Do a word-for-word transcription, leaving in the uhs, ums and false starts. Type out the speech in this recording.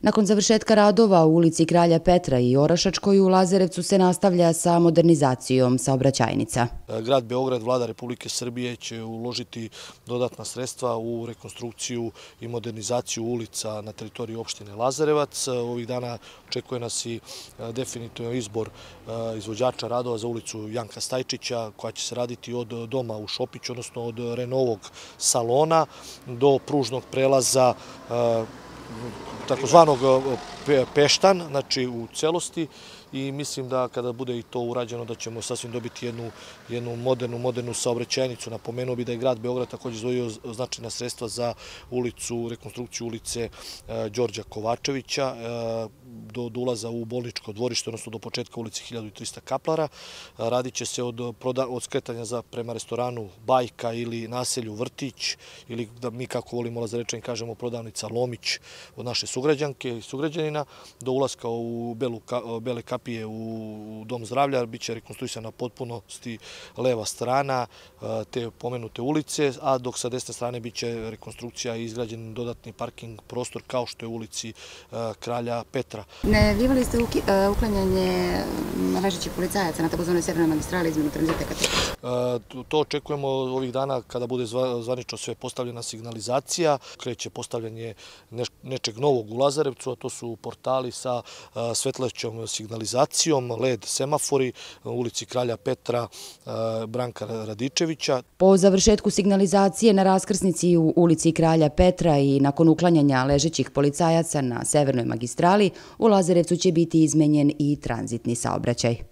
Nakon završetka radova u ulici Kralja Petra i Orašačkoj u Lazarevcu se nastavlja sa modernizacijom saobraćajnica. Grad Beograd, Vlada Republike Srbije će uložiti dodatna sredstva u rekonstrukciju i modernizaciju ulica na teritoriji opštine Lazarevac. Ovih dana očekuje nas i definitivno izbor izvođača radova za ulicu Janka Stajčića, koja će se raditi od doma u Šopiću, odnosno od Renovog salona do pružnog prelaza takozvanog Peštan, znači u celosti, i mislim da kada bude i to urađeno da ćemo sasvim dobiti jednu, jednu modernu, modernu saobraćajnicu. Napomenuo bi da je grad Beograd također izdvojio značajna sredstva za ulicu, rekonstrukciju ulice Đorđa Kovačevića do, do ulaza u bolničko dvorište, odnosno do početka ulice hiljadu trista kaplara. Radit će se od, od skretanja za prema restoranu Bajka ili naselju Vrtić, ili da mi kako volimo Lazarečani kažemo prodavnica Lomić od naše sugrađanke i sugrađanina, do ulaska u Belu, Bele kapije u Dom zdravlja. Biće rekonstruisana potpunosti leva strana te pomenute ulice, a dok sa desne strane biće rekonstrukcija i izgrađen dodatni parking prostor kao što je u ulici Kralja Petra. Najavljivali ste uklanjanje ležećih policajaca na takozvanoj severnoj magistrali između tranzita ka Petra? To očekujemo ovih dana kada bude zvanično sve postavljena signalizacija. Kreće postavljanje nečeg novog u Lazarevcu, a to su portali sa svetlećom signalizacijom, L E D semafori u ulici Kralja Petra Branka Radičevića. Po završetku signalizacije na raskrsnici u ulici Kralja Petra i nakon uklanjanja ležećih policajaca na severnoj magistrali, u Lazarevcu će biti izmenjen i tranzitni saobraćaj.